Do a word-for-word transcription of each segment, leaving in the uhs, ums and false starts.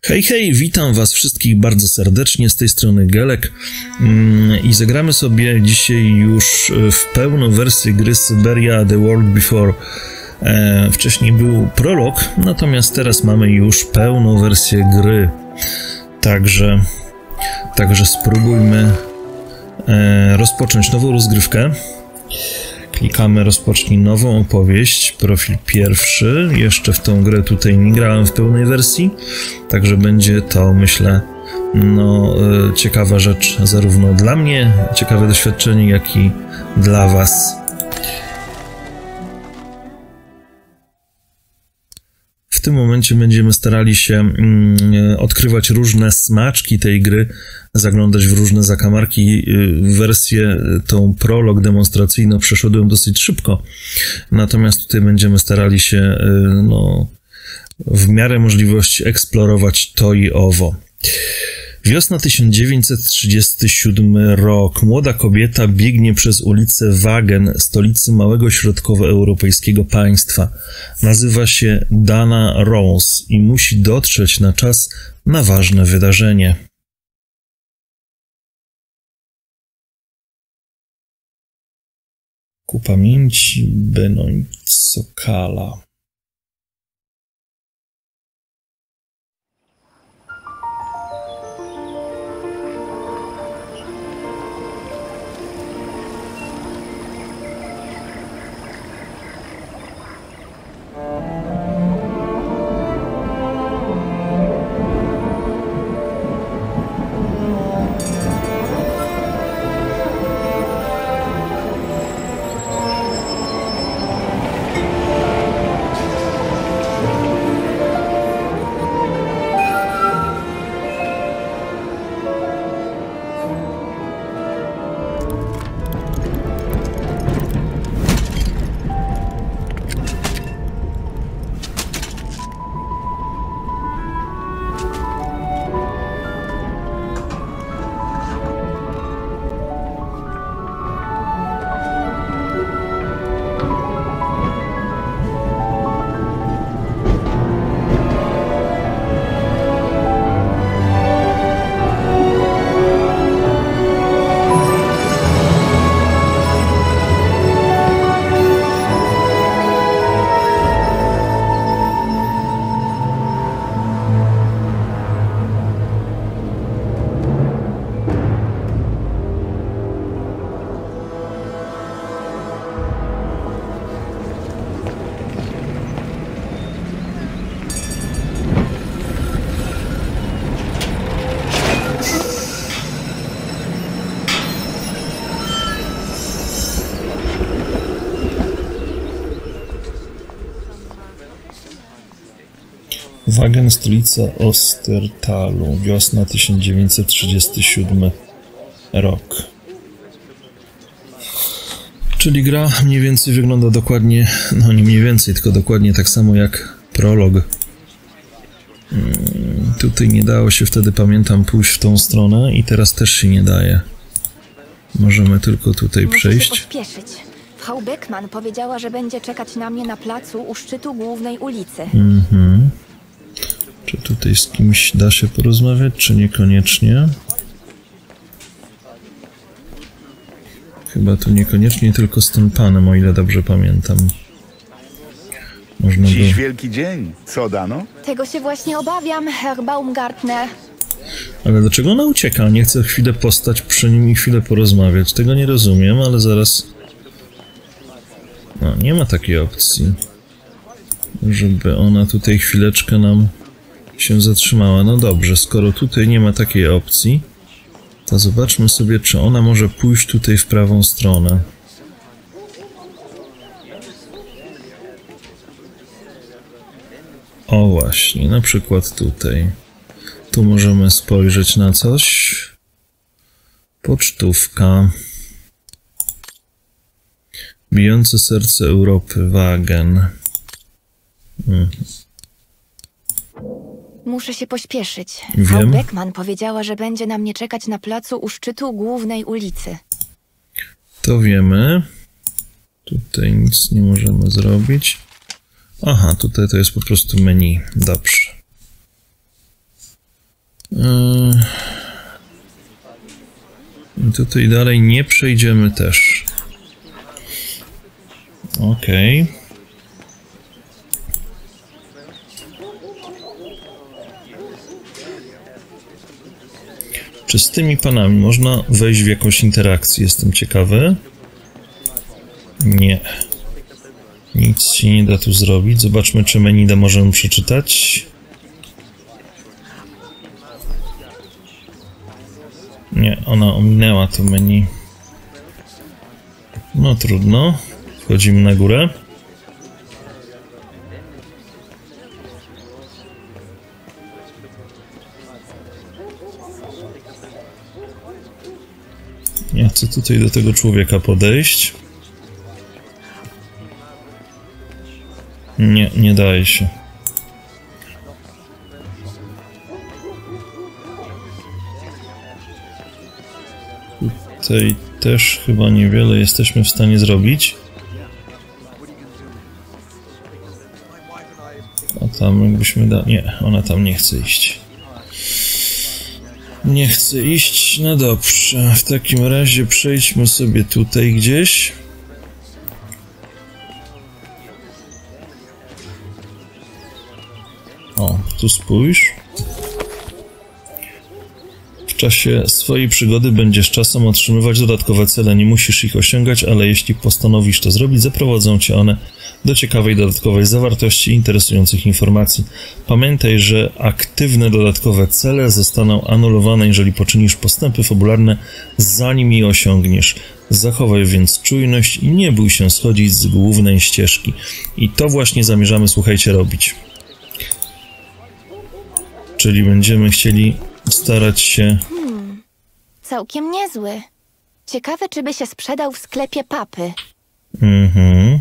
Hej, hej, witam was wszystkich bardzo serdecznie, z tej strony Gelek i zagramy sobie dzisiaj już w pełną wersję gry Syberia The World Before. Wcześniej był prolog, natomiast teraz mamy już pełną wersję gry, także, także spróbujmy rozpocząć nową rozgrywkę. Klikamy rozpocznij nową opowieść, profil pierwszy. Jeszcze w tą grę tutaj nie grałem w pełnej wersji, także będzie to, myślę, no, ciekawa rzecz zarówno dla mnie, ciekawe doświadczenie, jak i dla was. W tym momencie będziemy starali się mm, odkrywać różne smaczki tej gry, zaglądać w różne zakamarki. Wersję tą prolog demonstracyjną przeszedłem dosyć szybko, natomiast tutaj będziemy starali się no, w miarę możliwości eksplorować to i owo. Wiosna tysiąc dziewięćset trzydziesty siódmy rok. Młoda kobieta biegnie przez ulicę Wagen, stolicy małego środkowoeuropejskiego państwa. Nazywa się Dana Rose i musi dotrzeć na czas na ważne wydarzenie. Ku pamięci Benoit-Sokala. Wagen, stolica Ostertalu, wiosna tysiąc dziewięćset trzydziesty siódmy rok. Czyli gra mniej więcej wygląda dokładnie, no nie mniej więcej, tylko dokładnie tak samo jak prolog. Hmm, tutaj nie dało się wtedy, pamiętam, pójść w tą stronę i teraz też się nie daje. Możemy tylko tutaj Muszę przejść. się pośpieszyć. Frau Beckman powiedziała, że będzie czekać na mnie na placu u szczytu głównej ulicy. Mhm. Czy tutaj z kimś da się porozmawiać, czy niekoniecznie? Chyba tu niekoniecznie, tylko z tym panem, o ile dobrze pamiętam. Można Dziś go... wielki dzień. Co dano? Tego się właśnie obawiam, Herr Baumgartner. Ale dlaczego ona ucieka? Nie chce chwilę postać przy nim i chwilę porozmawiać. Tego nie rozumiem, ale zaraz... No, nie ma takiej opcji, żeby ona tutaj chwileczkę nam się zatrzymała. No dobrze, skoro tutaj nie ma takiej opcji, to zobaczmy sobie, czy ona może pójść tutaj w prawą stronę. O właśnie, na przykład tutaj. Tu możemy spojrzeć na coś. Pocztówka. Bijące serce Europy, Wagen. Mhm. Muszę się pośpieszyć. Wiem. Frau Beckman powiedziała, że będzie na mnie czekać na placu u szczytu głównej ulicy. To wiemy. Tutaj nic nie możemy zrobić. Aha, tutaj to jest po prostu menu. Dobrze. I tutaj dalej nie przejdziemy też. Okej. Okay. Czy z tymi panami można wejść w jakąś interakcję? Jestem ciekawy. Nie. Nic się nie da tu zrobić. Zobaczmy, czy menu możemy przeczytać. Nie, ona ominęła to menu. No trudno. Wchodzimy na górę. Ja chcę tutaj do tego człowieka podejść. Nie, nie daje się. Tutaj też chyba niewiele jesteśmy w stanie zrobić. A tam jakbyśmy da... Nie, ona tam nie chce iść. Nie chce iść, no dobrze. W takim razie przejdźmy sobie tutaj gdzieś. O, tu spójrz. W czasie swojej przygody będziesz czasem otrzymywać dodatkowe cele. Nie musisz ich osiągać, ale jeśli postanowisz to zrobić, zaprowadzą cię one do ciekawej dodatkowej zawartości i interesujących informacji. Pamiętaj, że aktywne dodatkowe cele zostaną anulowane, jeżeli poczynisz postępy fabularne, zanim je osiągniesz. Zachowaj więc czujność i nie bój się schodzić z głównej ścieżki. I to właśnie zamierzamy, słuchajcie, robić. Czyli będziemy chcieli starać się... Hmm, całkiem niezły. Ciekawe, czy by się sprzedał w sklepie papy. Mhm.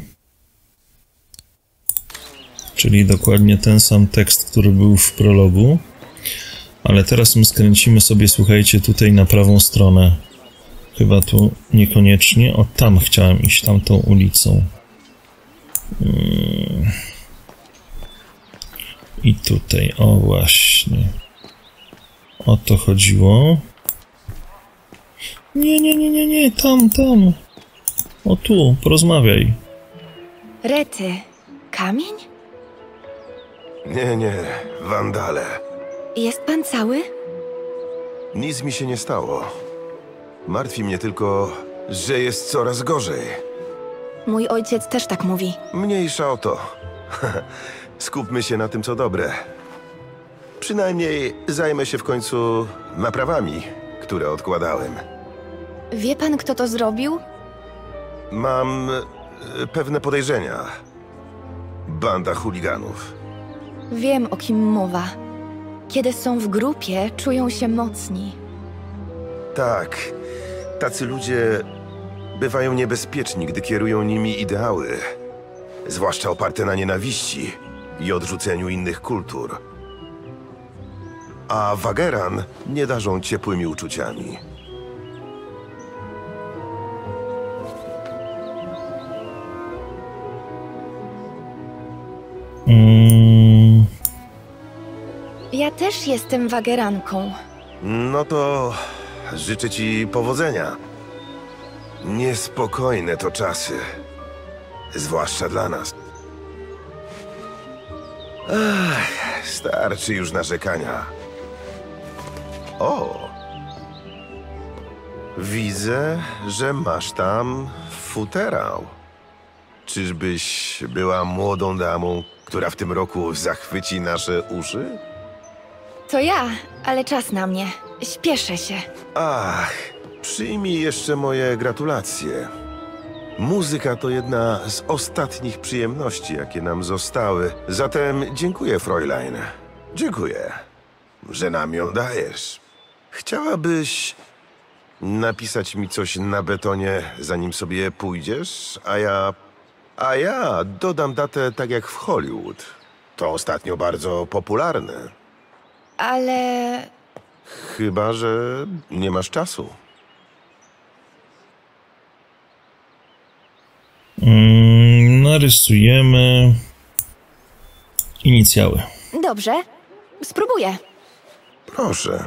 Czyli dokładnie ten sam tekst, który był w prologu. Ale teraz my skręcimy sobie, słuchajcie, tutaj na prawą stronę. Chyba tu niekoniecznie. O, tam chciałem iść, tamtą ulicą. Hmm. I tutaj, o właśnie. O to chodziło. Nie, nie, nie, nie, nie, tam, tam. O tu, porozmawiaj. Rety, kamień? Nie, nie, wandale. Jest pan cały? Nic mi się nie stało. Martwi mnie tylko, że jest coraz gorzej. Mój ojciec też tak mówi. Mniejsza o to. Skupmy się na tym, co dobre. Przynajmniej zajmę się w końcu naprawami, które odkładałem. Wie pan, kto to zrobił? Mam e, pewne podejrzenia. Banda chuliganów. Wiem, o kim mowa. Kiedy są w grupie, czują się mocni. Tak, tacy ludzie bywają niebezpieczni, gdy kierują nimi ideały. Zwłaszcza oparte na nienawiści i odrzuceniu innych kultur. A Wageran nie darzą ciepłymi uczuciami. Mm. Ja też jestem wageranką. No to życzę ci powodzenia. Niespokojne to czasy. Zwłaszcza dla nas. Ach, starczy już narzekania. O! Widzę, że masz tam futerał. Czyżbyś była młodą damą, która w tym roku zachwyci nasze uszy? To ja, ale czas na mnie. Śpieszę się. Ach, przyjmij jeszcze moje gratulacje. Muzyka to jedna z ostatnich przyjemności, jakie nam zostały. Zatem dziękuję, Fräulein. Dziękuję, że nam ją dajesz. Chciałabyś napisać mi coś na betonie, zanim sobie pójdziesz, a ja... A ja dodam datę tak jak w Hollywood. To ostatnio bardzo popularne. Ale... Chyba że nie masz czasu. Mm, narysujemy inicjały. Dobrze, spróbuję. Proszę.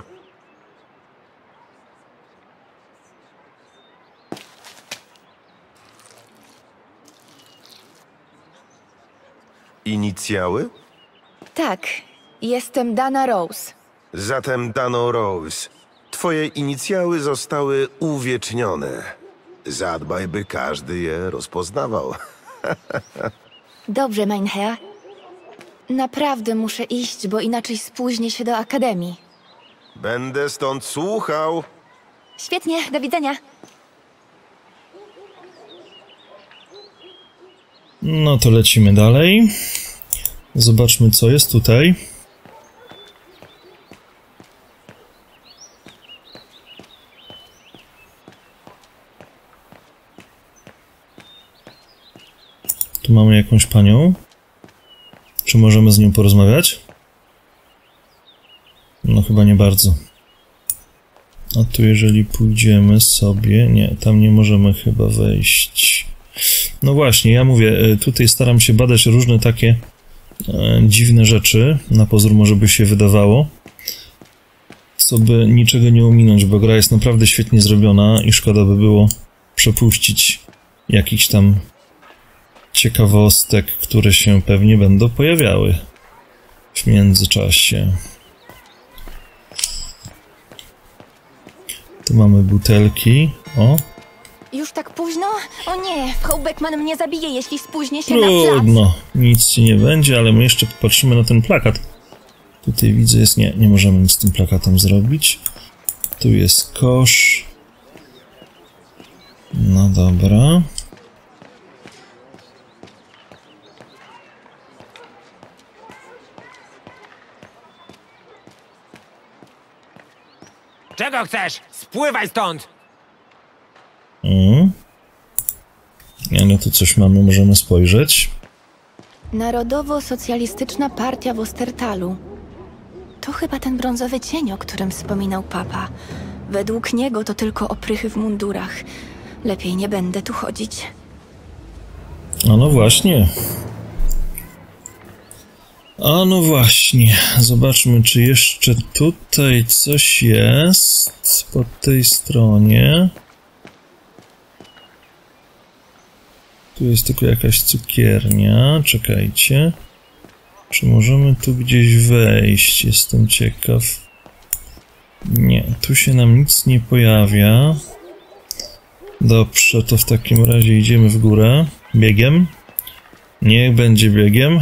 Inicjały? Tak, jestem Dana Rose. Zatem Dano Rose, twoje inicjały zostały uwiecznione. Zadbaj, by każdy je rozpoznawał. Dobrze, mein Herr. Naprawdę muszę iść, bo inaczej spóźnię się do akademii. Będę stąd słuchał. Świetnie, do widzenia. No to lecimy dalej. Zobaczmy, co jest tutaj. Tu mamy jakąś panią. Czy możemy z nią porozmawiać? No chyba nie bardzo. A tu jeżeli pójdziemy sobie... Nie, tam nie możemy chyba wejść. No właśnie, ja mówię, tutaj staram się badać różne takie e, dziwne rzeczy. Na pozór może by się wydawało. Co by niczego nie ominąć, bo gra jest naprawdę świetnie zrobiona i szkoda by było przepuścić jakichś tam ciekawostek, które się pewnie będą pojawiały w międzyczasie. Tu mamy butelki. O! Już tak późno? O nie, Frau Beckman mnie zabije, jeśli spóźnię się na plac. Trudno, nic ci nie będzie, ale my jeszcze popatrzymy na ten plakat. Tutaj widzę jest... Nie, nie możemy nic z tym plakatem zrobić. Tu jest kosz. No dobra. Czego chcesz? Spływaj stąd! Mm. Ja, no tu coś mamy, możemy spojrzeć. Narodowo-socjalistyczna partia w Ostertalu. To chyba ten brązowy cień, o którym wspominał papa. Według niego to tylko oprychy w mundurach. Lepiej nie będę tu chodzić. A no właśnie. A no właśnie. Zobaczmy, czy jeszcze tutaj coś jest po tej stronie. Tu jest tylko jakaś cukiernia. Czekajcie. Czy możemy tu gdzieś wejść? Jestem ciekaw. Nie, tu się nam nic nie pojawia. Dobrze, to w takim razie idziemy w górę. Biegiem. Niech będzie biegiem.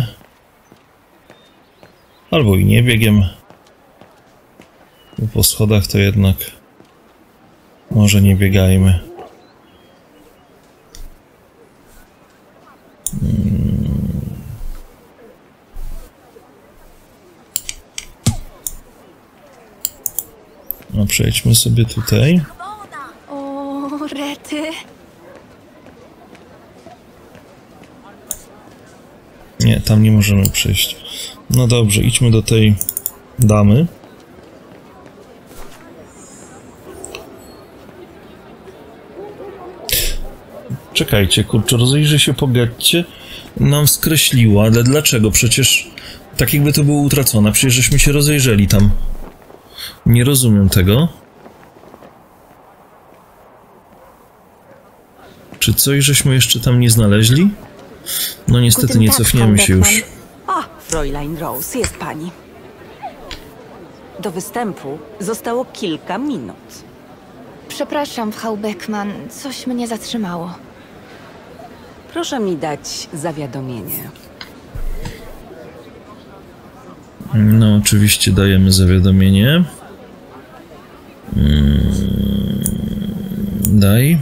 Albo i nie biegiem. Bo po schodach to jednak może nie biegajmy. No przejdźmy sobie tutaj. O, rety. Nie, tam nie możemy przejść. No dobrze, idźmy do tej damy. Czekajcie, kurczę, rozejrzę się po getcie. Nam skreśliła, ale dlaczego? Przecież tak jakby to było utracone. Przecież żeśmy się rozejrzeli tam. Nie rozumiem tego. Czy coś żeśmy jeszcze tam nie znaleźli? No niestety nie cofniemy się już. O, Fräulein Rose, jest pani. Do występu zostało kilka minut. Przepraszam, Frau Beckman, coś mnie zatrzymało. Proszę mi dać zawiadomienie. No oczywiście dajemy zawiadomienie. Hmm, daj.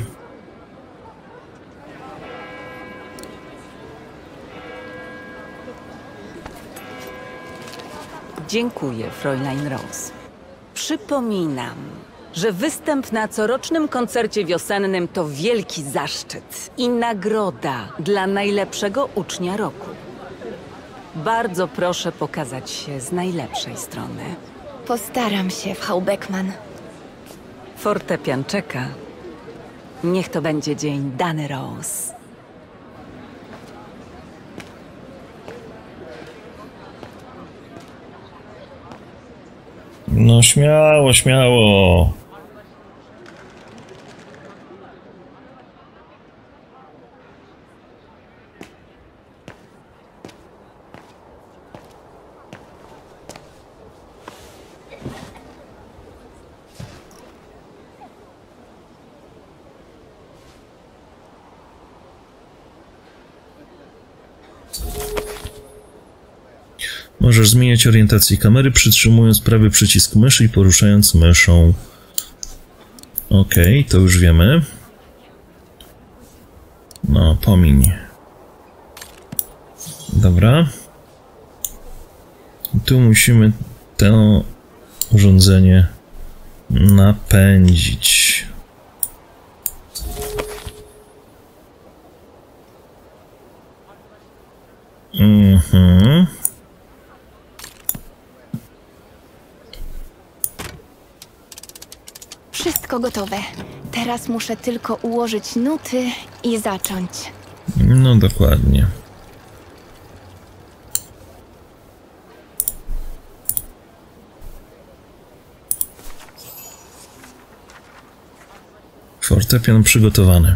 Dziękuję, Fräulein Rose. Przypominam, że występ na corocznym koncercie wiosennym to wielki zaszczyt i nagroda dla najlepszego ucznia roku. Bardzo proszę pokazać się z najlepszej strony. Postaram się, Frau Beckman. Fortepian czeka. Niech to będzie dzień Dany Rose. No śmiało, śmiało. Możesz zmieniać orientację kamery, przytrzymując prawy przycisk myszy i poruszając myszą. Ok, to już wiemy. No, pomiń. Dobra. Tu musimy to urządzenie napędzić. Mhm. Wszystko gotowe. Teraz muszę tylko ułożyć nuty i zacząć. No dokładnie. Fortepian przygotowany.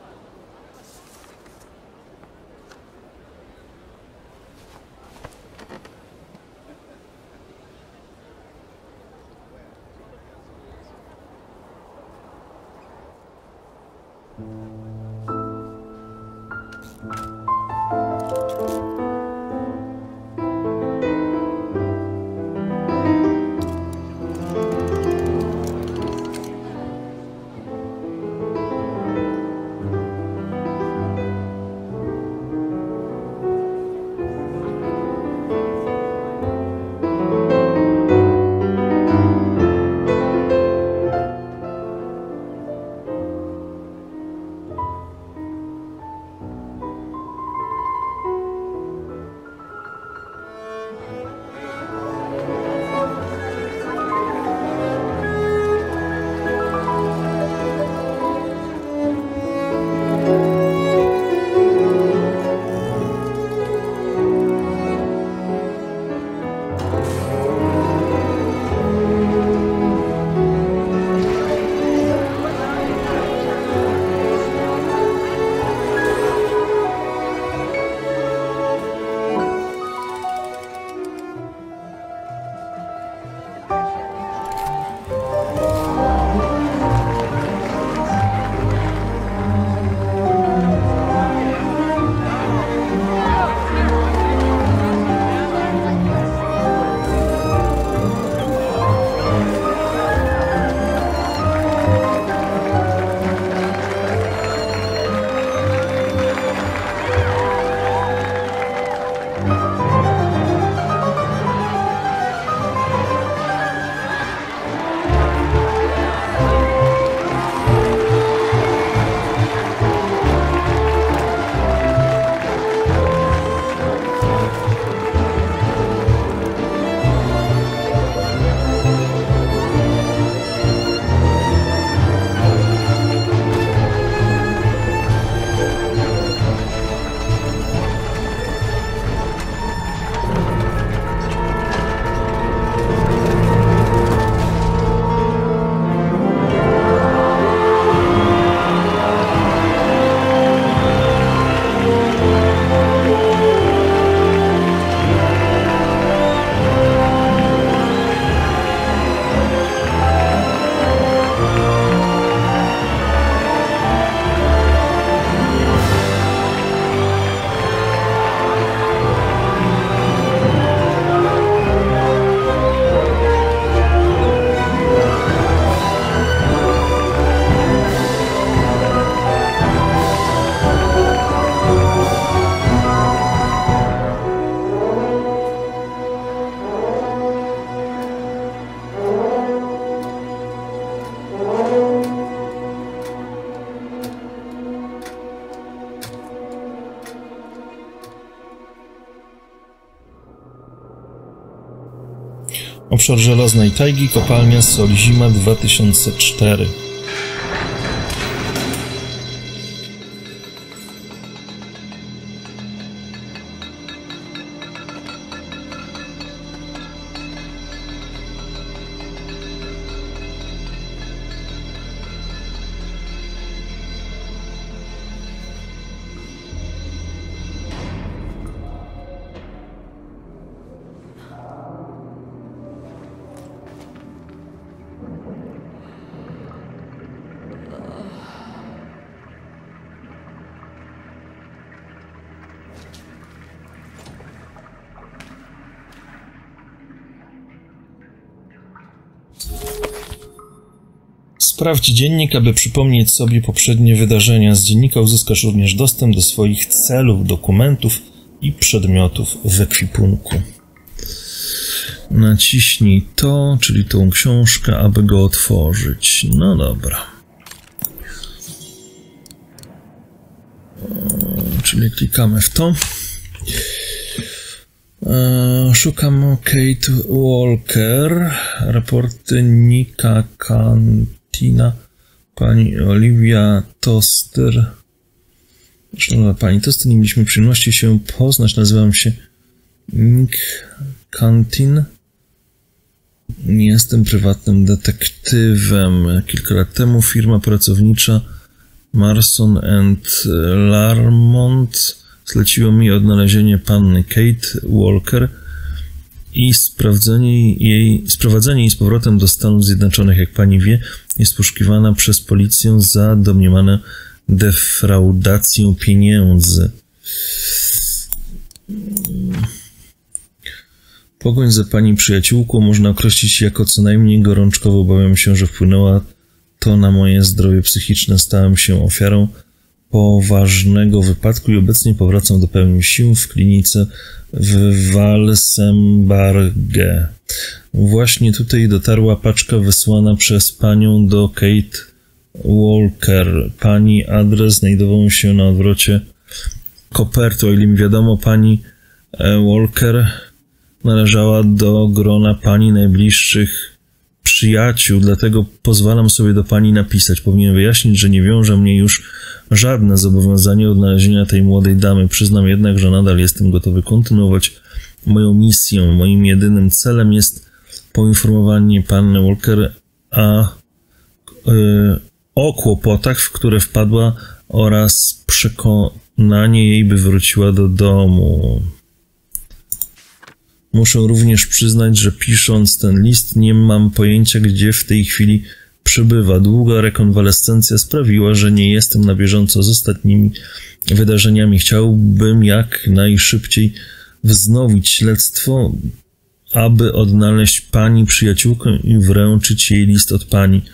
Obszar Żelaznej Tajgi, kopalnia Sol-Zima dwa tysiące cztery. Sprawdź dziennik, aby przypomnieć sobie poprzednie wydarzenia. Z dziennika uzyskasz również dostęp do swoich celów, dokumentów i przedmiotów w ekwipunku. Naciśnij to, czyli tą książkę, aby go otworzyć. No dobra. Czyli klikamy w to. Szukam Kate Walker, raporty Nika Cantina, pani Olivia Toster. Szanowna pani Toster, nie mieliśmy przyjemności się poznać. Nazywam się Nick Cantin. Jestem prywatnym detektywem. Kilka lat temu firma pracownicza Marson and Larmont zleciło mi odnalezienie panny Kate Walker i sprawdzenie jej, sprowadzenie jej z powrotem do Stanów Zjednoczonych. Jak pani wie, jest poszukiwana przez policję za domniemaną defraudację pieniędzy. Pogoń za pani przyjaciółką można określić jako co najmniej gorączkowo. Obawiam się, że wpłynęła to na moje zdrowie psychiczne. Stałem się ofiarą poważnego wypadku i obecnie powracam do pełni sił w klinice w Walsenbarge. Właśnie tutaj dotarła paczka wysłana przez panią do Kate Walker. Pani adres znajdował się na odwrocie koperty. O ile mi wiadomo, pani Walker należała do grona pani najbliższych przyjaciół, dlatego pozwalam sobie do pani napisać. Powinien wyjaśnić, że nie wiąże mnie już żadne zobowiązanie odnalezienia tej młodej damy. Przyznam jednak, że nadal jestem gotowy kontynuować moją misję. Moim jedynym celem jest poinformowanie panny Walker a, yy, o kłopotach, w które wpadła oraz przekonanie jej, by wróciła do domu. Muszę również przyznać, że pisząc ten list nie mam pojęcia, gdzie w tej chwili przebywa. Długa rekonwalescencja sprawiła, że nie jestem na bieżąco z ostatnimi wydarzeniami. Chciałbym jak najszybciej wznowić śledztwo, aby odnaleźć pani przyjaciółkę i wręczyć jej list od pani.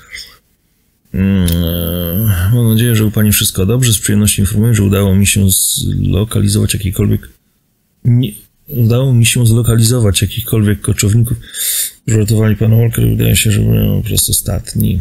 Mam nadzieję, że u pani wszystko dobrze. Z przyjemnością informuję, że udało mi się zlokalizować jakikolwiek... Nie... Udało mi się zlokalizować jakichkolwiek koczowników, którzy ratowali pana Walker. Wydaje się, że byłem po prostu ostatni.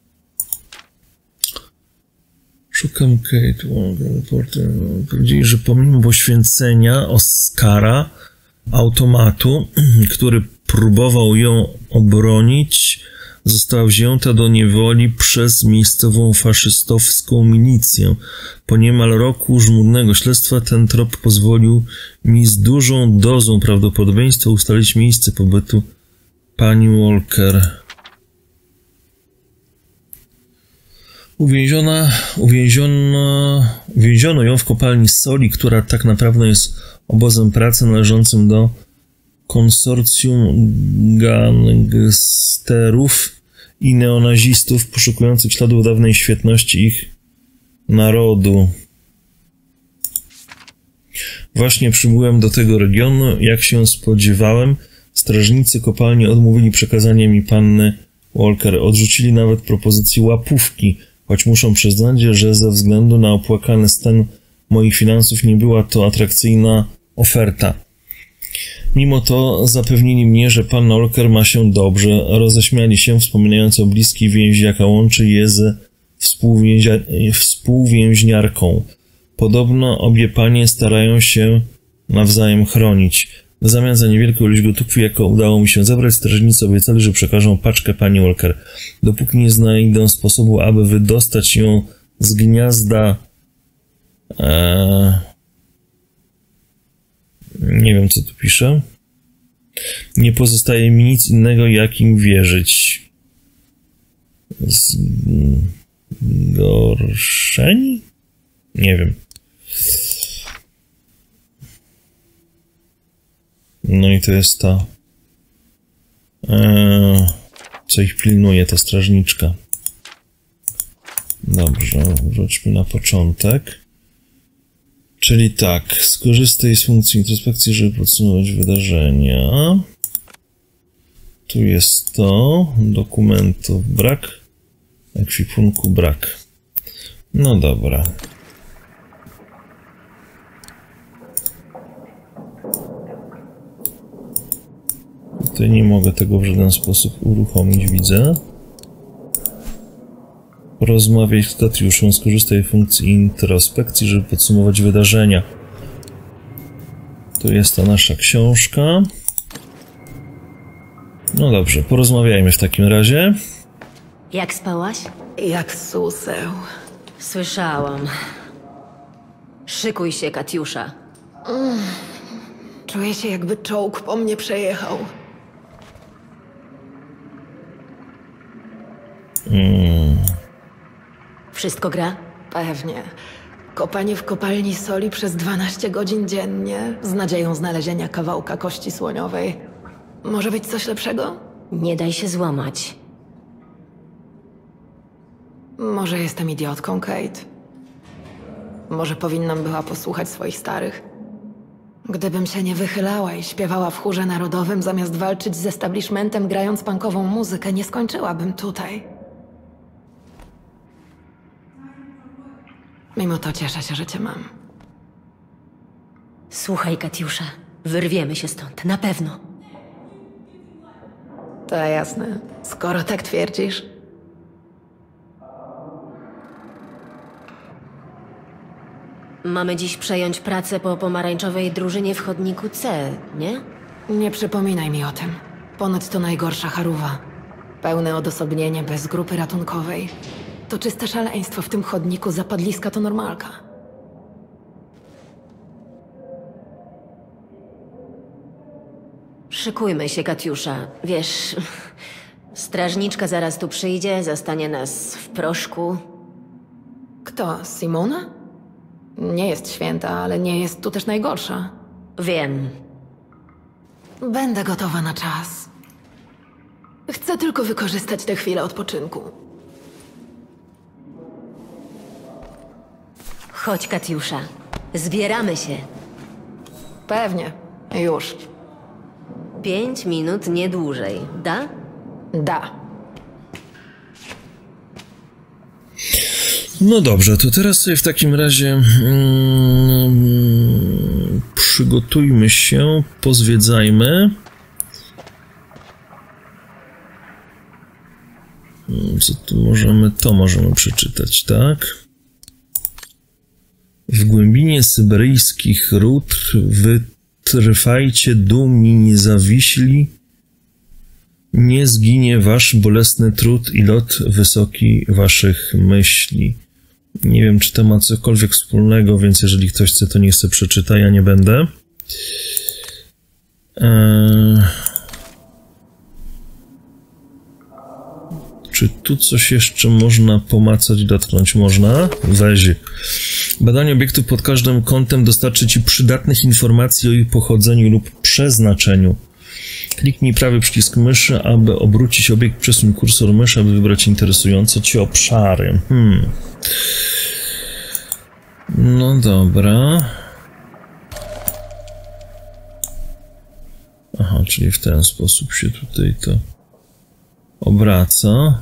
Szukam Kate Walker. Powiedzieli, że pomimo poświęcenia Oscara, automatu, który próbował ją obronić, została wzięta do niewoli przez miejscową faszystowską milicję. Po niemal roku żmudnego śledztwa ten trop pozwolił mi z dużą dozą prawdopodobieństwa ustalić miejsce pobytu pani Walker. Uwięziona, uwięziono, uwięziono ją w kopalni soli, która tak naprawdę jest obozem pracy należącym do konsorcjum gangsterów i neonazistów poszukujących śladów dawnej świetności ich narodu. Właśnie przybyłem do tego regionu. Jak się spodziewałem, strażnicy kopalni odmówili przekazania mi panny Walker. Odrzucili nawet propozycję łapówki, choć muszą przyznać, że ze względu na opłakany stan moich finansów nie była to atrakcyjna oferta. Mimo to zapewnili mnie, że panna Walker ma się dobrze. Roześmiali się, wspominając o bliskiej więzi, jaka łączy je ze współwięzia- współwięźniarką. Podobno obie panie starają się nawzajem chronić. W zamian za niewielką ilość gotówki, jaką udało mi się zebrać, strażnicy obiecali, że przekażą paczkę pani Walker. Dopóki nie znajdę sposobu, aby wydostać ją z gniazda... Eee... Nie wiem, co tu pisze. Nie pozostaje mi nic innego, jak im wierzyć. Zgorszeni? Nie wiem. No i to jest ta... Eee, co ich pilnuje, ta strażniczka. Dobrze, wróćmy na początek. Czyli tak, skorzystaj z funkcji introspekcji, żeby podsumować wydarzenia. Tu jest to, dokumentów brak. Ekwipunku brak. No dobra. Tutaj nie mogę tego w żaden sposób uruchomić, widzę. Porozmawiaj z Katiuszą, skorzystaj z funkcji introspekcji, żeby podsumować wydarzenia. Tu jest ta nasza książka. No dobrze, porozmawiajmy w takim razie. Jak spałaś? Jak suseł. Słyszałam. Szykuj się, Katiusza. Mm. Czuję się, jakby czołg po mnie przejechał. Mm. Wszystko gra? Pewnie. Kopanie w kopalni soli przez dwanaście godzin dziennie, z nadzieją znalezienia kawałka kości słoniowej. Może być coś lepszego? Nie daj się złamać. Może jestem idiotką, Kate. Może powinnam była posłuchać swoich starych. Gdybym się nie wychylała i śpiewała w chórze narodowym, zamiast walczyć z establishmentem grając punkową muzykę, nie skończyłabym tutaj. Mimo to cieszę się, że cię mam. Słuchaj, Katiusza. Wyrwiemy się stąd, na pewno. To jasne. Skoro tak twierdzisz. Mamy dziś przejąć pracę po pomarańczowej drużynie w chodniku C, nie? Nie przypominaj mi o tym. Ponoć to najgorsza charuwa. Pełne odosobnienie bez grupy ratunkowej. To czyste szaleństwo w tym chodniku, zapadliska to normalka. Szykujmy się, Katiusza. Wiesz, strażniczka zaraz tu przyjdzie, zastanie nas w proszku. Kto? Simona? Nie jest święta, ale nie jest tu też najgorsza. Wiem. Będę gotowa na czas. Chcę tylko wykorzystać tę chwilę odpoczynku. Chodź, Katiusza. Zbieramy się. Pewnie. Już. Pięć minut, nie dłużej. Da? Da. No dobrze, to teraz sobie w takim razie mm, przygotujmy się, pozwiedzajmy. Co tu możemy? To możemy przeczytać, tak? W głębinie syberyjskich ród wytrwajcie dumni, niezawiśli, nie zginie wasz bolesny trud i lot wysoki waszych myśli. Nie wiem, czy to ma cokolwiek wspólnego, więc jeżeli ktoś chce, to niech sobie przeczyta, ja nie będę. Eee... Czy tu coś jeszcze można pomacać, dotknąć? Można? Weź. Badanie obiektów pod każdym kątem dostarczy ci przydatnych informacji o ich pochodzeniu lub przeznaczeniu. Kliknij prawy przycisk myszy, aby obrócić obiekt, przesuń kursor myszy, aby wybrać interesujące ci obszary. Hmm. No dobra. Aha, czyli w ten sposób się tutaj to obraca.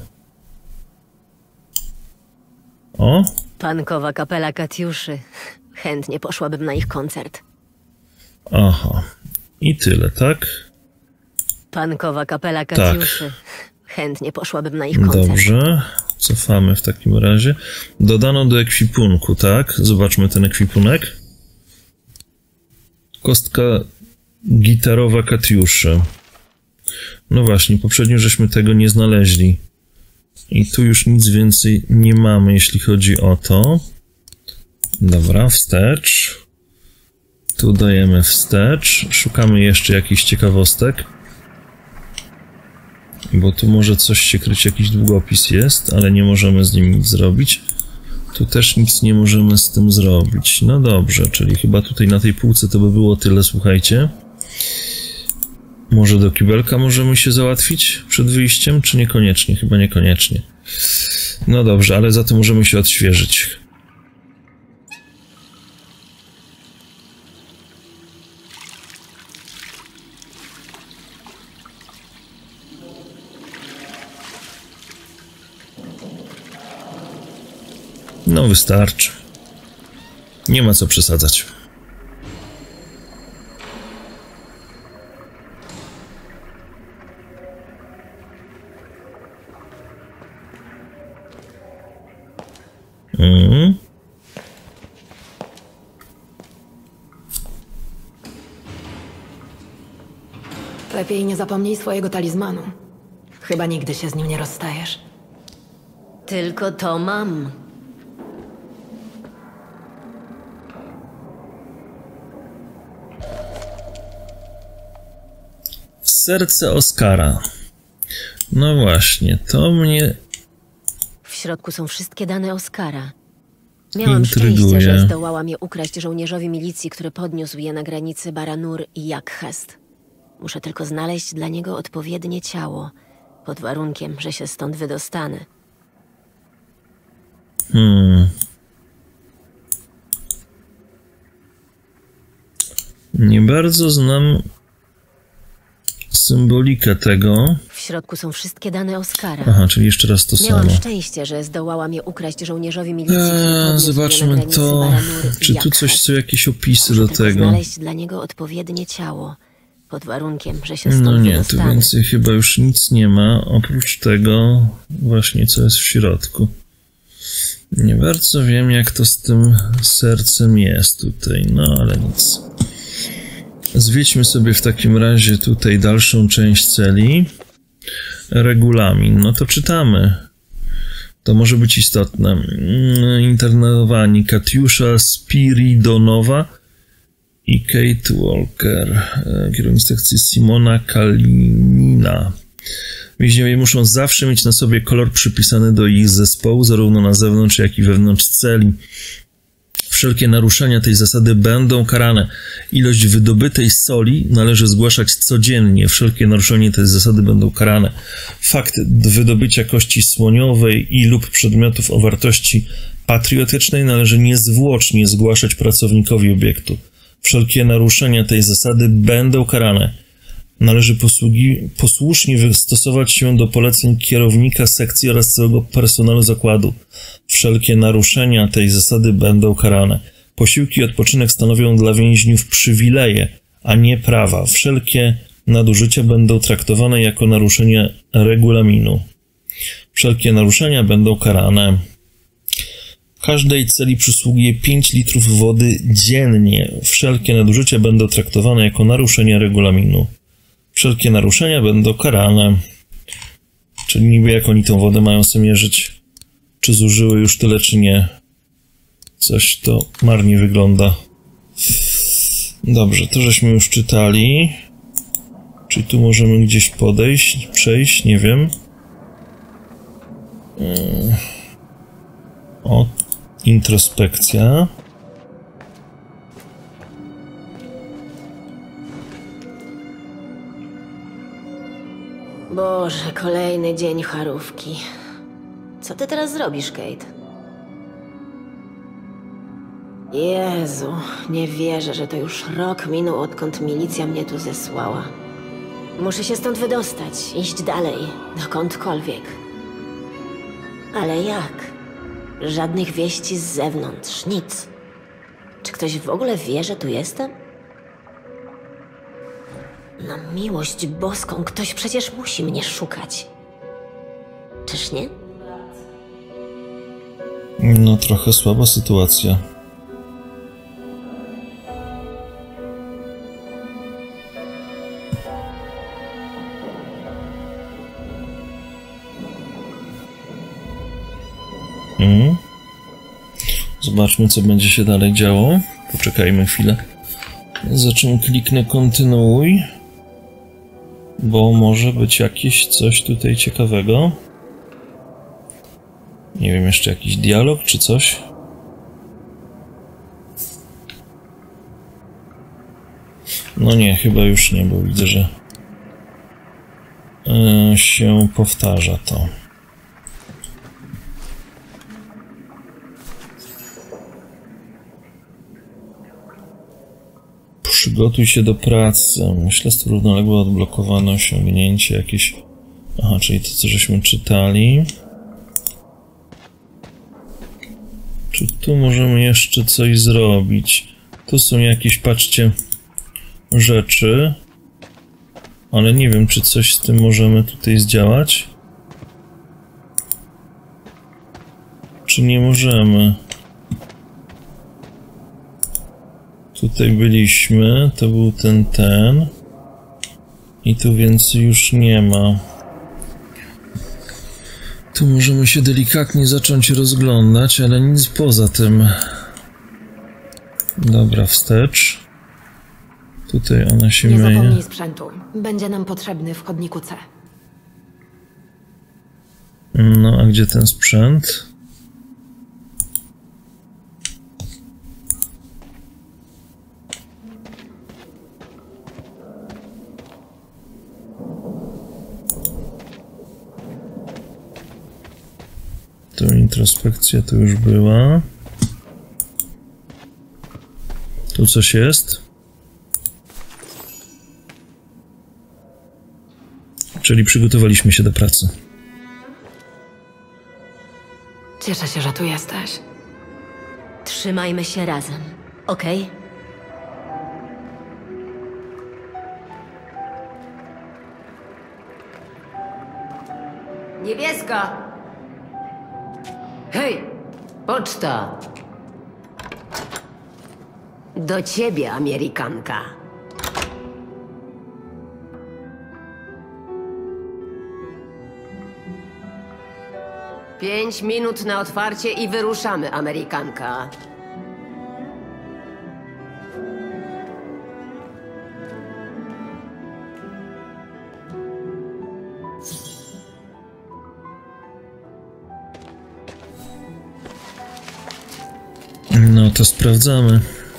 O! Punkowa kapela Katiuszy. Chętnie poszłabym na ich koncert. Aha. I tyle, tak? Punkowa kapela Katiuszy. Tak. Chętnie poszłabym na ich koncert. Dobrze. Cofamy w takim razie. Dodano do ekwipunku, tak? Zobaczmy ten ekwipunek. Kostka gitarowa Katiuszy. No właśnie, poprzednio żeśmy tego nie znaleźli. I tu już nic więcej nie mamy, jeśli chodzi o to. Dobra, wstecz. Tu dajemy wstecz. Szukamy jeszcze jakichś ciekawostek. Bo tu może coś się kryć, jakiś długopis jest, ale nie możemy z nim nic zrobić. Tu też nic nie możemy z tym zrobić. No dobrze, czyli chyba tutaj na tej półce to by było tyle, słuchajcie. Może do kibelka możemy się załatwić przed wyjściem, czy niekoniecznie? Chyba niekoniecznie. No dobrze, ale za to możemy się odświeżyć. No wystarczy. Nie ma co przesadzać. Mhm. Lepiej nie zapomnij swojego talizmanu. Chyba nigdy się z nim nie rozstajesz. Tylko to mam. Serce Oskara. No właśnie, to mnie W środku są wszystkie dane Oskara. Miałam intryguje. szczęście, że zdołałam je ukraść żołnierzowi milicji, który podniósł je na granicy Baranur i Jakhest. Muszę tylko znaleźć dla niego odpowiednie ciało, pod warunkiem, że się stąd wydostanę. Hmm. Nie bardzo znam symbolikę tego. W środku są wszystkie dane Oskara. Aha, czyli jeszcze raz to Miałam samo. szczęście, że zdołałam je ukraść żołnierzowi milicji, który Eee, podniósł je na zobaczmy granicy to. Baranur i Czy tu Jakhest. coś są jakieś opisy Muszę do tylko tego? znaleźć dla niego odpowiednie ciało, pod warunkiem, że się stąd No nie, tu wydostanę. więcej chyba już nic nie ma, oprócz tego właśnie, co jest w środku. Nie bardzo wiem, jak to z tym sercem jest tutaj, no ale nic. Zwiedźmy sobie w takim razie tutaj dalszą część celi. Regulamin, no to czytamy. To może być istotne. Internowani Katiusza Spiridonowa i Kate Walker. Kierownik sekcji Simona Kalinina. Więźniowie muszą zawsze mieć na sobie kolor przypisany do ich zespołu, zarówno na zewnątrz, jak i wewnątrz celi. Wszelkie naruszenia tej zasady będą karane. Ilość wydobytej soli należy zgłaszać codziennie. Wszelkie naruszenie tej zasady będą karane. Fakt wydobycia kości słoniowej i lub przedmiotów o wartości patriotycznej należy niezwłocznie zgłaszać pracownikowi obiektu. Wszelkie naruszenia tej zasady będą karane. Należy posługi, posłusznie stosować się do poleceń kierownika sekcji oraz całego personelu zakładu. Wszelkie naruszenia tej zasady będą karane. Posiłki i odpoczynek stanowią dla więźniów przywileje, a nie prawa. Wszelkie nadużycia będą traktowane jako naruszenie regulaminu. Wszelkie naruszenia będą karane. W każdej celi przysługuje pięć litrów wody dziennie. Wszelkie nadużycia będą traktowane jako naruszenie regulaminu. Wszelkie naruszenia będą karane. Czyli niby jak oni tą wodę mają sobie mierzyć, czy zużyły już tyle, czy nie. Coś to marnie wygląda. Dobrze, to żeśmy już czytali. Czy tu możemy gdzieś podejść, przejść? Nie wiem. O, introspekcja. Boże, kolejny dzień charówki. Co ty teraz zrobisz, Kate? Jezu, nie wierzę, że to już rok minął, odkąd milicja mnie tu zesłała. Muszę się stąd wydostać, iść dalej, dokądkolwiek. Ale jak? Żadnych wieści z zewnątrz, nic. Czy ktoś w ogóle wie, że tu jestem? Na miłość boską, ktoś przecież musi mnie szukać. Czyż nie? No, trochę słaba sytuacja. Mhm. Zobaczmy, co będzie się dalej działo. Poczekajmy chwilę. Zaczynam, kliknę kontynuuj, bo może być jakieś coś tutaj ciekawego. Nie wiem, jeszcze jakiś dialog czy coś. No nie, chyba już nie, bo widzę, że yy, się powtarza to. Przygotuj się do pracy. Myślę, że to równoległe odblokowane osiągnięcie jakieś... Aha, czyli to, co żeśmy czytali. Czy tu możemy jeszcze coś zrobić? Tu są jakieś, patrzcie, rzeczy. Ale nie wiem, czy coś z tym możemy tutaj zdziałać. Czy nie możemy? Tutaj byliśmy, to był ten, ten. I tu więcej już nie ma. Tu możemy się delikatnie zacząć rozglądać, ale nic poza tym. Dobra, wstecz. Tutaj ona się Nie myje. zapomnij sprzętu. Będzie nam potrzebny w chodniku C. No, a gdzie ten sprzęt? Tu introspekcja to już była. Tu coś jest? Czyli przygotowaliśmy się do pracy. Cieszę się, że tu jesteś. Trzymajmy się razem, okej? Niebieska! Hej! Poczta! Do ciebie, Amerykanka. Pięć minut na otwarcie i wyruszamy, Amerykanka. No to sprawdzamy.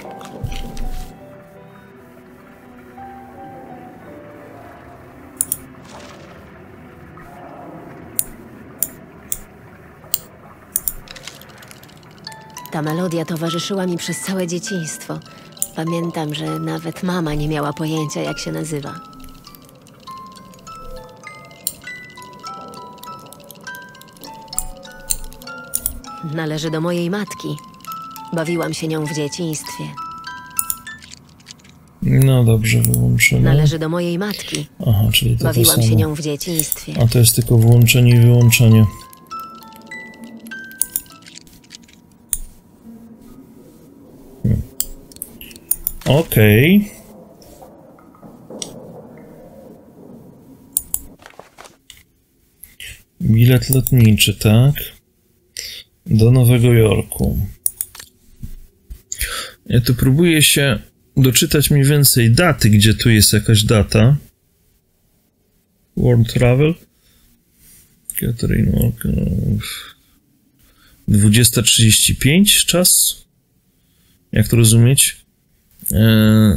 Ta melodia towarzyszyła mi przez całe dzieciństwo. Pamiętam, że nawet mama nie miała pojęcia, jak się nazywa. Należy do mojej matki. Bawiłam się nią w dzieciństwie. No dobrze, wyłączymy. Należy do mojej matki. Aha, czyli to Bawiłam to samo. się nią w dzieciństwie. A to jest tylko włączenie i wyłączenie. Hmm. Okej. Okay. Bilet lotniczy, tak? Do Nowego Jorku. Ja tu próbuję się doczytać mniej więcej daty, gdzie tu jest jakaś data. World Travel. Catherine Walker. dwudziesta trzydzieści pięć czas? Jak to rozumieć? Eee,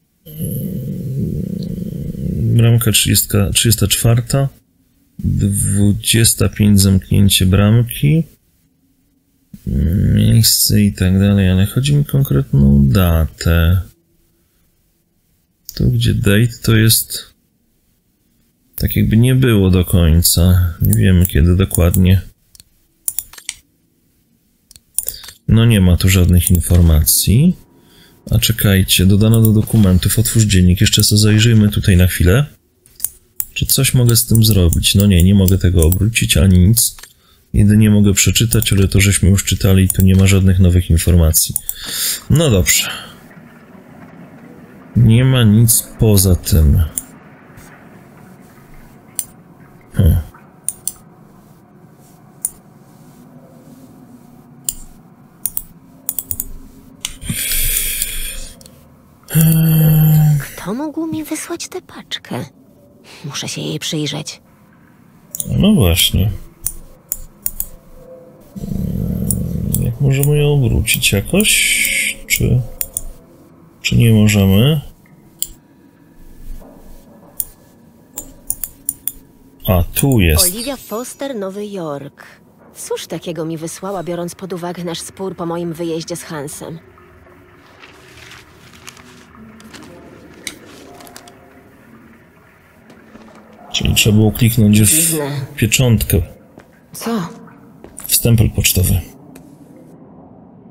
bramka trzydziesta, trzydziesta czwarta. dwudziesta pięć zamknięcie bramki. Miejsce i tak dalej, ale chodzi mi o konkretną datę. Tu gdzie date to jest tak jakby nie było do końca. Nie wiemy kiedy dokładnie. No nie ma tu żadnych informacji. A czekajcie, dodano do dokumentów, otwórz dziennik, jeszcze sobie zajrzyjmy tutaj na chwilę. Czy coś mogę z tym zrobić? No nie, nie mogę tego obrócić, ani nic. Jedynie mogę przeczytać, ale to żeśmy już czytali i tu nie ma żadnych nowych informacji. No dobrze. Nie ma nic poza tym. Hmm. Kto mógł mi wysłać tę paczkę? Muszę się jej przyjrzeć. No właśnie. Jak możemy ją obrócić jakoś? Czy... Czy nie możemy? A, tu jest. Olivia Foster, Nowy Jork. Cóż takiego mi wysłała, biorąc pod uwagę nasz spór po moim wyjeździe z Hansem? Czyli trzeba było kliknąć w pieczątkę. Co? W stempel pocztowy.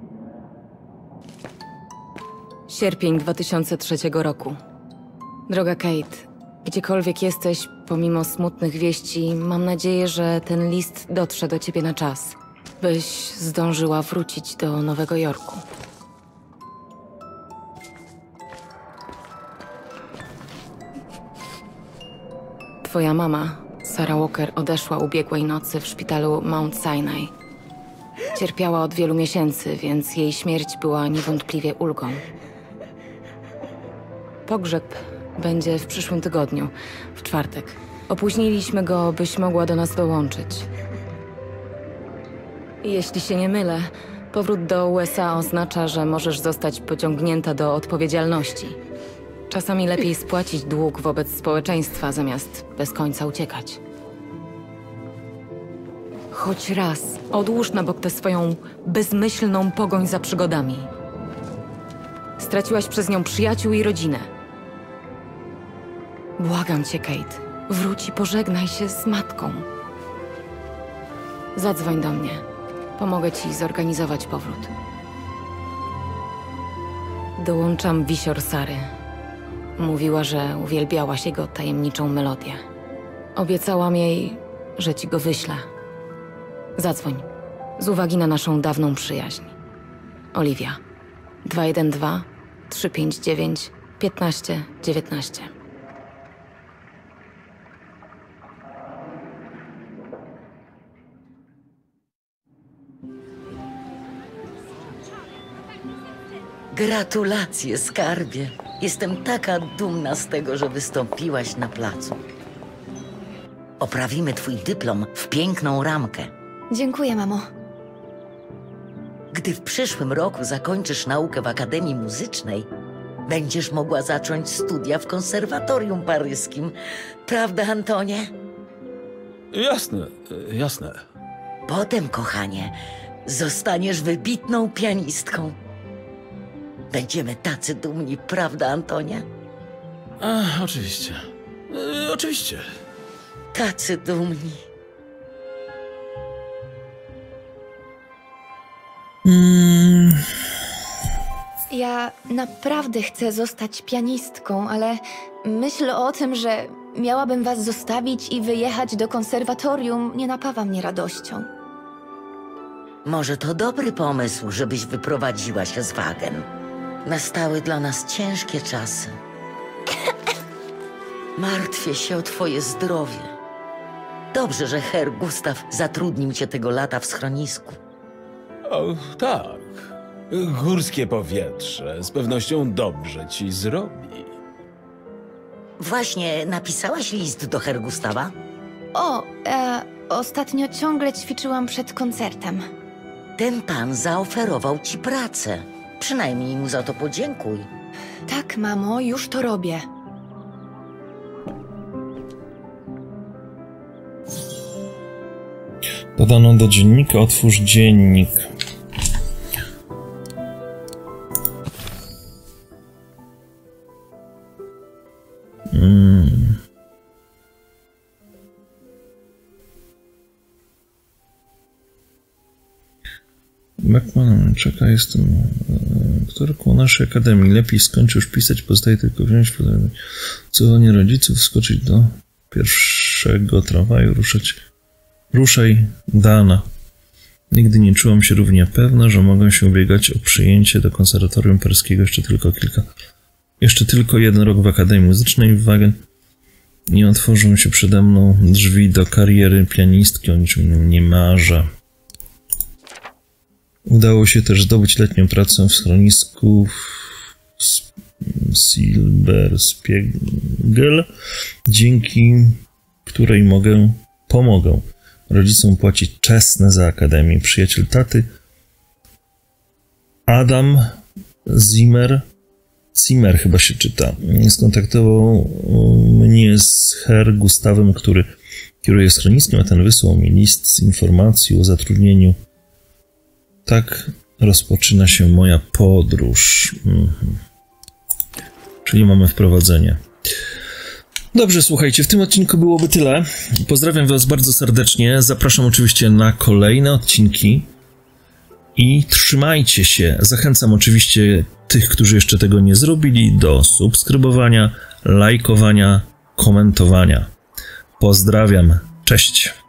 Sierpień dwa tysiące trzeciego roku. Droga Kate, gdziekolwiek jesteś, pomimo smutnych wieści, mam nadzieję, że ten list dotrze do ciebie na czas, byś zdążyła wrócić do Nowego Jorku. Twoja mama, Sarah Walker, odeszła ubiegłej nocy w szpitalu Mount Sinai. Cierpiała od wielu miesięcy, więc jej śmierć była niewątpliwie ulgą. Pogrzeb będzie w przyszłym tygodniu, w czwartek. Opóźniliśmy go, byś mogła do nas dołączyć. Jeśli się nie mylę, powrót do U S A oznacza, że możesz zostać pociągnięta do odpowiedzialności. Czasami lepiej spłacić dług wobec społeczeństwa, zamiast bez końca uciekać. Choć raz odłóż na bok tę swoją bezmyślną pogoń za przygodami. Straciłaś przez nią przyjaciół i rodzinę. Błagam cię, Kate. Wróć i pożegnaj się z matką. Zadzwoń do mnie. Pomogę ci zorganizować powrót. Dołączam wisior Sary. Mówiła, że uwielbiałaś jego tajemniczą melodię. Obiecałam jej, że ci go wyślę. Zadzwoń. Z uwagi na naszą dawną przyjaźń. Oliwia. dwa jeden dwa, trzy pięć dziewięć, piętnaście dziewiętnaście. Gratulacje, skarbie. Jestem taka dumna z tego, że wystąpiłaś na placu. Oprawimy twój dyplom w piękną ramkę. Dziękuję, mamo. Gdy w przyszłym roku zakończysz naukę w Akademii Muzycznej, będziesz mogła zacząć studia w konserwatorium paryskim. Prawda, Antonie? Jasne, jasne. Potem, kochanie, zostaniesz wybitną pianistką. Będziemy tacy dumni, prawda, Antonie? A, oczywiście. E, oczywiście. Tacy dumni. Mm. Ja naprawdę chcę zostać pianistką, ale myśl o tym, że miałabym was zostawić i wyjechać do konserwatorium, nie napawa mnie radością. Może to dobry pomysł, żebyś wyprowadziła się z Wagen. Nastały dla nas ciężkie czasy. Martwię się o twoje zdrowie. Dobrze, że Herr Gustav zatrudnił cię tego lata w schronisku. O, tak. Górskie powietrze z pewnością dobrze ci zrobi. Właśnie napisałaś list do Herr Gustawa? O, e, ostatnio ciągle ćwiczyłam przed koncertem. Ten pan zaoferował ci pracę. Przynajmniej mu za to podziękuj. Tak, mamo, już to robię. Dodano do dziennika, otwórz dziennik. Hmm. Beckman, czeka, jestem aktorką naszej akademii. Lepiej skończy już pisać, pozostaje tylko wziąć cudzenie rodziców, wskoczyć do pierwszego tramwaju, ruszać. Ruszaj, Dana. Nigdy nie czułam się równie pewna, że mogę się ubiegać o przyjęcie do konserwatorium paryskiego jeszcze tylko kilka... Jeszcze tylko jeden rok w Akademii Muzycznej w Wagen. Nie otworzą się przede mną drzwi do kariery pianistki, o niczym innym nie marzę. Udało się też zdobyć letnią pracę w schronisku Silberspiegel, dzięki której mogę, pomogę rodzicom płacić czesne za akademię. Przyjaciel taty Adam Zimmer, Zimmer chyba się czyta, skontaktował mnie z Herr Gustawem, który kieruje schroniskiem, a ten wysłał mi list z informacją o zatrudnieniu. Tak rozpoczyna się moja podróż. Mhm. Czyli mamy wprowadzenie. Dobrze, słuchajcie, w tym odcinku byłoby tyle. Pozdrawiam was bardzo serdecznie. Zapraszam oczywiście na kolejne odcinki. i trzymajcie się. Zachęcam oczywiście tych, którzy jeszcze tego nie zrobili, do subskrybowania, lajkowania, komentowania. Pozdrawiam. Cześć.